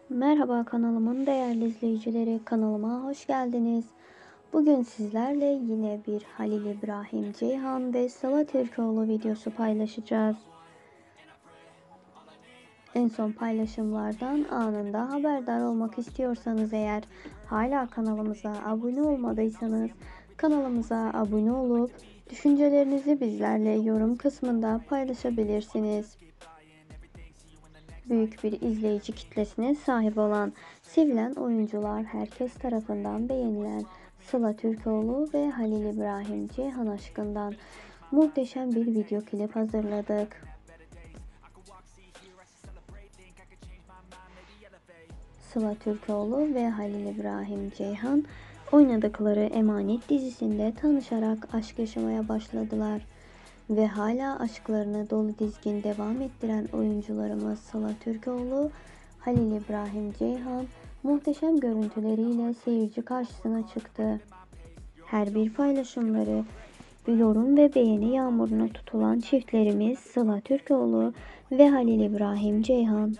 Merhaba kanalımın değerli izleyicileri, kanalıma hoş geldiniz. Bugün sizlerle yine bir Halil İbrahim Ceyhan ve Sıla Türkoğlu videosu paylaşacağız. En son paylaşımlardan anında haberdar olmak istiyorsanız eğer hala kanalımıza abone olmadıysanız kanalımıza abone olup düşüncelerinizi bizlerle yorum kısmında paylaşabilirsiniz. Büyük bir izleyici kitlesine sahip olan, sevilen oyuncular, herkes tarafından beğenilen Sıla Türkoğlu ve Halil İbrahim Ceyhan aşkından muhteşem bir video klip hazırladık. Sıla Türkoğlu ve Halil İbrahim Ceyhan oynadıkları Emanet dizisinde tanışarak aşk yaşamaya başladılar. Ve hala aşklarını dolu dizgin devam ettiren oyuncularımız Sıla Türkoğlu, Halil İbrahim Ceyhan muhteşem görüntüleriyle seyirci karşısına çıktı. Her bir paylaşımları, yorum ve beğeni yağmuruna tutulan çiftlerimiz Sıla Türkoğlu ve Halil İbrahim Ceyhan.